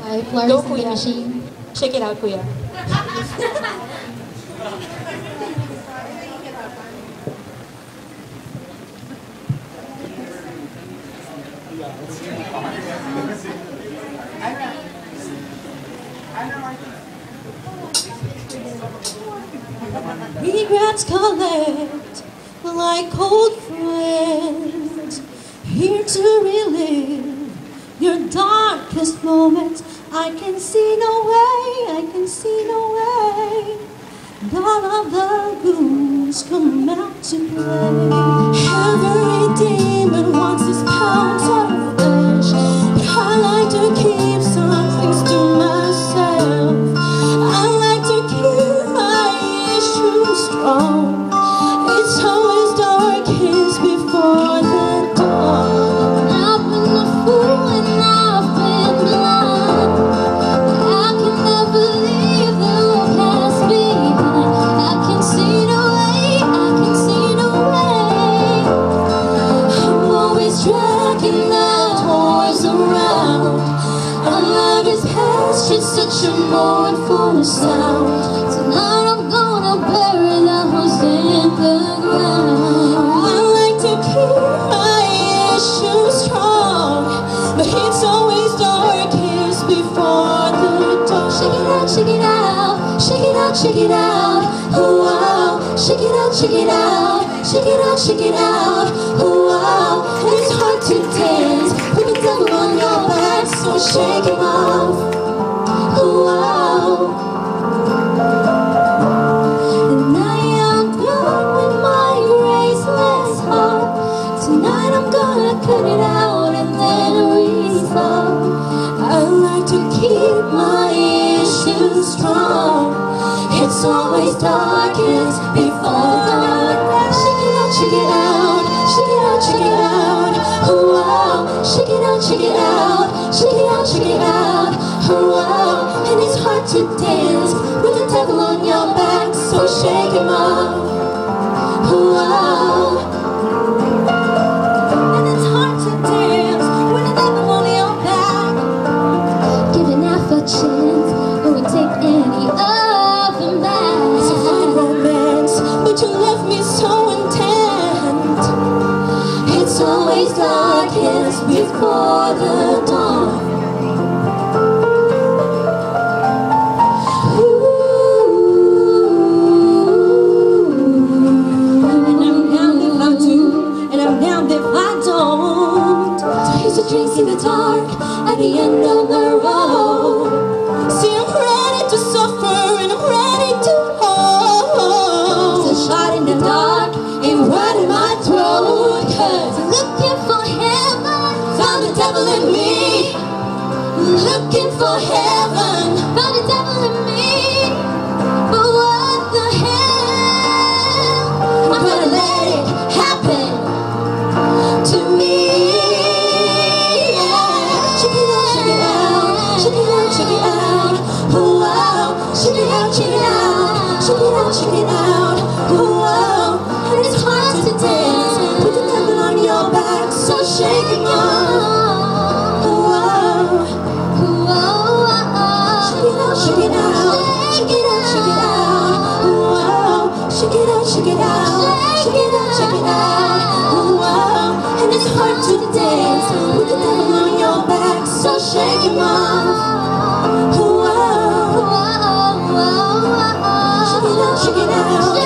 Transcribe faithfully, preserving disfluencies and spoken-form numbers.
by Flores Go, and the kuya. Machine. Shake it out, kuya. Regrets collect like old friends, here to relive your darkest moments. I can see no way, I can see no way, and all of the goons come out to play. Every demon wants his pound of flesh, but I like to keep some things to myself. I like to keep my issues strong. It's always darkest before the dawn. I've been a fool and I've been blind. I can never leave the past behind. I can see no way, I can see no way. I'm always dragging the toys around. Our love is past, just such a mournful sound. Tonight I'm gonna bury the house in the ground. I like to keep my issues strong, but it's always darkest before the dawn. Shake it out, shake it out, shake it out, shake it out. Oh wow, shake it out, shake it out, shake it out, shake it out. Oh wow, and it's hard to dance with the devil on your back, so shake him off. Oh wow. And I am done with my graceless heart. Tonight I'm gonna cut it out and then restart. I like to keep my issues strong. It's always darkest before dawn. Shake it out, shake it out, shake it out, shake it out. Oh wow, shake it out, shake it out, shake it out, shake it out. Oh wow, and it's hard to dance with the devil on your back, so shake him off. Oh wow, and it's hard to dance with the devil on your back. Giving half a chance, I would take any other man. It's a fine romance, but you left me so intent. It's always darkest before the dawn. Drinks in the dark at the end of the road. See, I'm ready to suffer and I'm ready to hold. It's a shot in the dark, ain't right in my throat. Cause I'm looking for heaven, found the devil in me. Looking for heaven, found the devil in me. But what the hell? I'm gonna let it happen to me. Check it out, oh wow, check it out, check it out, check it out, check it out, oh wow, and it's hard to dance with the devil on your back, so shake him off, oh wow, oh wow, check it out, check it out, check it out, check it out, oh wow, check it out, check it out, check it out, check it out, oh wow, and it's hard to dance with the devil on your back, so shake him off. Check it out, check it out.